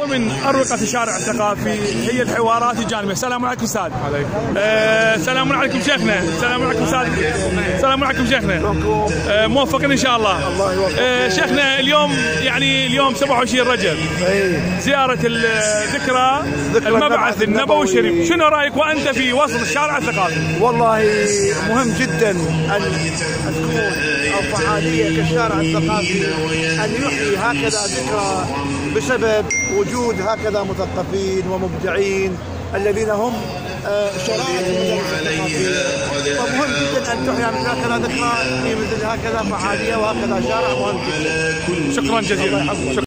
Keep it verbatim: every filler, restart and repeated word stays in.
ومن أروقة الشارع الثقافي هي الحوارات الجانبية. السلام عليكم أستاذ. السلام آه عليكم شيخنا. السلام عليكم أستاذ. السلام عليكم شيخنا. آه موفقين إن شاء الله. الله يوفقك. آه شيخنا اليوم يعني اليوم سبعة وعشرين رجب زيارة الذكرى المبعث النبوي الشريف، شنو رأيك وأنت في وسط الشارع الثقافي؟ والله مهم جدا أن تكون الفعالية كالشارع الثقافي أن يحيي هكذا ذكرى بسبب وجود هكذا مثقفين ومبدعين الذين هم شرائط المدارس الثقافية. فمهم جدا أن تحيي مثل هكذا ذكرى في مثل هكذا فعالية وهكذا شارع مهم جدا. شكرا جزيلا.